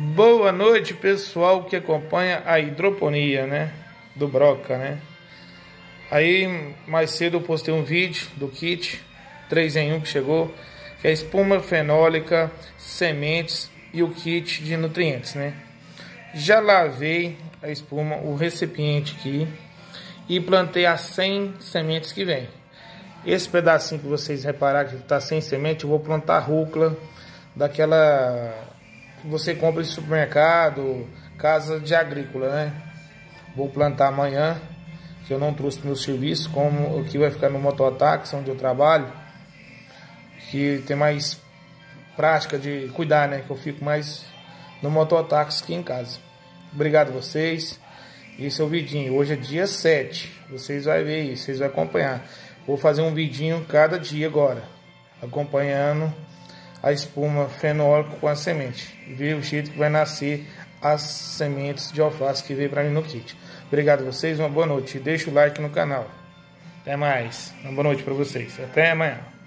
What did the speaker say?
Boa noite, pessoal que acompanha a hidroponia, né? Do Broca, né? Aí, mais cedo eu postei um vídeo do kit 3 em 1 que chegou, que é espuma fenólica, sementes e o kit de nutrientes, né? Já lavei a espuma, o recipiente aqui e plantei as 100 sementes que vem. Esse pedacinho que vocês repararam que está sem semente, eu vou plantar rúcula daquela que você compra em supermercado, casa de agrícola, né? Vou plantar amanhã, que eu não trouxe meu serviço, como o que vai ficar no Motoataques, onde eu trabalho, que tem mais prática de cuidar, né? Que eu fico mais no Motoataques que em casa. Obrigado a vocês. Esse é o vidinho. Hoje é dia 7. Vocês vão ver isso, vocês vão acompanhar. Vou fazer um vidinho cada dia agora, acompanhando a espuma fenólica com a semente. Ver o jeito que vai nascer as sementes de alface que veio para mim no kit. Obrigado a vocês, uma boa noite. Deixa o like no canal. Até mais. Uma boa noite para vocês. Até amanhã.